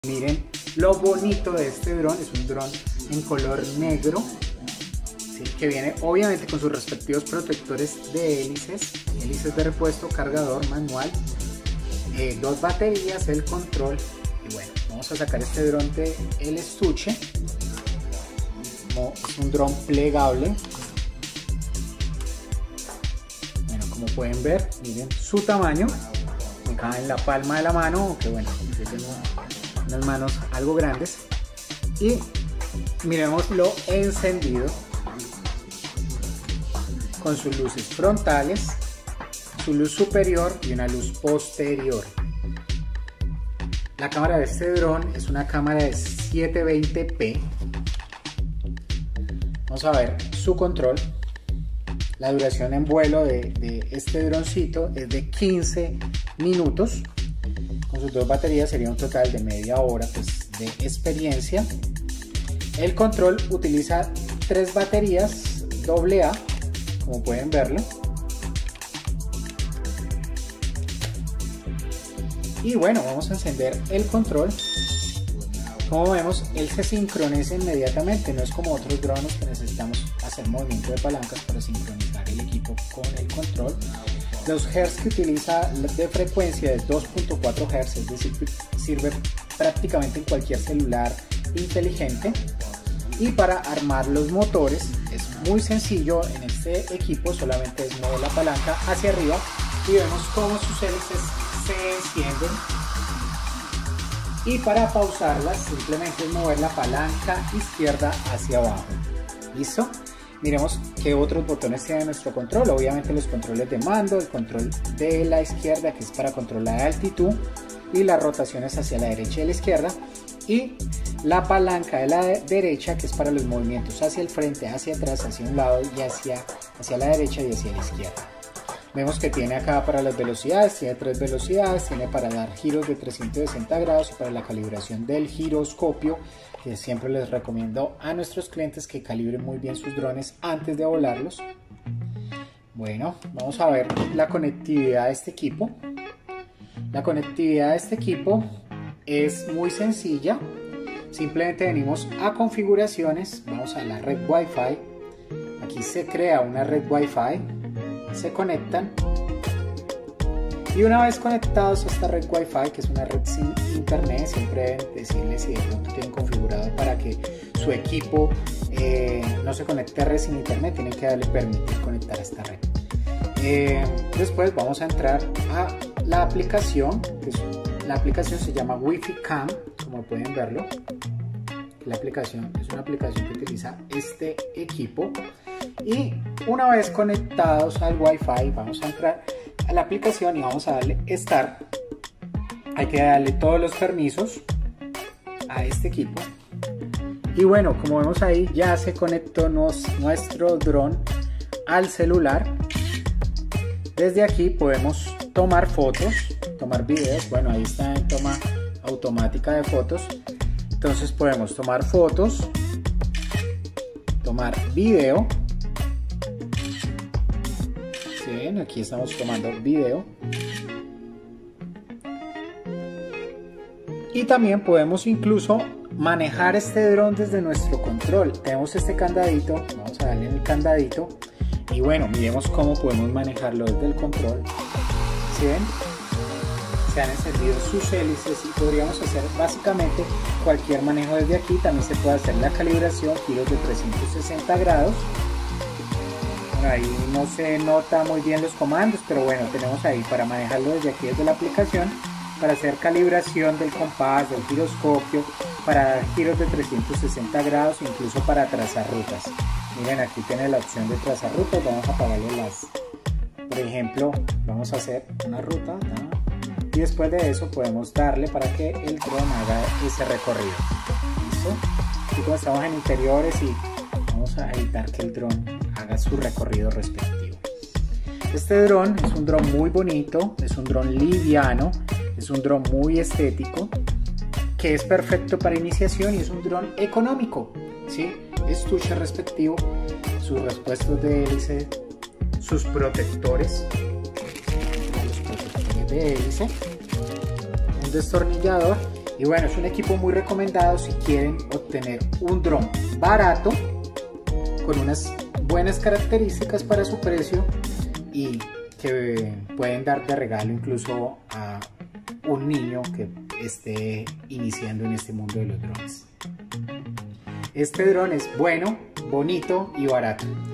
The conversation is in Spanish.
Miren lo bonito de este dron, es un dron en color negro, ¿sí? Que viene obviamente con sus respectivos protectores de hélices de repuesto, cargador manual, 2 baterías, el control. Y bueno, vamos a sacar este dron del estuche. Es un dron plegable. Bueno, como pueden ver, miren su tamaño, me cabe en la palma de la mano, aunque bueno, yo tengo unas manos algo grandes. Y miremoslo encendido con sus luces frontales, su luz superior y una luz posterior. La cámara de este dron es una cámara de 720p. Vamos a ver su control. La duración en vuelo de este droncito es de 15 minutos. Con sus 2 baterías sería un total de media hora pues, de experiencia. El control utiliza 3 baterías AA, como pueden verlo. Y bueno, vamos a encender el control. Como vemos, él se sincroniza inmediatamente, no es como otros drones que necesitamos hacer movimiento de palancas para sincronizar el equipo con el control. Los Hz que utiliza de frecuencia es 2.4 Hz, es decir, sirve prácticamente en cualquier celular inteligente. Y para armar los motores es muy sencillo, en este equipo solamente es mover la palanca hacia arriba y vemos cómo sus hélices se encienden. Y para pausarlas simplemente es mover la palanca izquierda hacia abajo. ¿Listo? Miremos qué otros botones tiene nuestro control. Obviamente los controles de mando, el control de la izquierda que es para controlar la altitud y las rotaciones hacia la derecha y la izquierda, y la palanca de la derecha que es para los movimientos hacia el frente, hacia atrás, hacia un lado y hacia la derecha y hacia la izquierda. Vemos que tiene acá para las velocidades, tiene 3 velocidades, tiene para dar giros de 360 grados y para la calibración del giroscopio, que siempre les recomiendo a nuestros clientes que calibren muy bien sus drones antes de volarlos. Bueno, vamos a ver la conectividad de este equipo. La conectividad de este equipo es muy sencilla. Simplemente venimos a configuraciones, vamos a la red Wi-Fi. Aquí se crea una red Wi-Fi. Se conectan y una vez conectados a esta red Wi-Fi, que es una red sin internet, siempre deben decirles si de pronto tienen configurado para que su equipo no se conecte a red sin internet, tienen que darle permitir conectar a esta red. Después vamos a entrar a la aplicación, la aplicación se llama Wi-Fi Cam, como pueden verlo. La aplicación es una aplicación que utiliza este equipo. Y una vez conectados al Wi-Fi vamos a entrar a la aplicación y vamos a darle Start. Hay que darle todos los permisos a este equipo. Y bueno, como vemos ahí ya se conectó nuestro dron al celular. Desde aquí podemos tomar fotos, tomar videos. Bueno, ahí está en toma automática de fotos. Entonces podemos tomar fotos, tomar video. Bien, aquí estamos tomando video. Y también podemos incluso manejar este dron desde nuestro control. Tenemos este candadito, vamos a darle en el candadito. Y bueno, miremos cómo podemos manejarlo desde el control. ¿Sí ven? Se han encendido sus hélices y podríamos hacer básicamente cualquier manejo desde aquí. También se puede hacer la calibración, giros de 360 grados. Ahí no se nota muy bien los comandos, pero bueno, tenemos ahí para manejarlo desde aquí, desde la aplicación, para hacer calibración del compás, del giroscopio, para dar giros de 360 grados, incluso para trazar rutas. Miren, aquí tiene la opción de trazar rutas. Vamos a apagarle por ejemplo, vamos a hacer una ruta, ¿no? Y después de eso podemos darle para que el dron haga ese recorrido. ¿Listo? Aquí como estamos en interiores y vamos a evitar que el dron haga su recorrido respectivo. Este dron es un dron muy bonito, es un dron liviano, es un dron muy estético, que es perfecto para iniciación y es un dron económico, ¿sí? Estuche respectivo, sus repuestos de hélice, sus protectores, de hélice, un destornillador Y bueno, es un equipo muy recomendado si quieren obtener un dron barato con unas buenas características para su precio y que pueden dar de regalo incluso a un niño que esté iniciando en este mundo de los drones. Este dron es bueno, bonito y barato.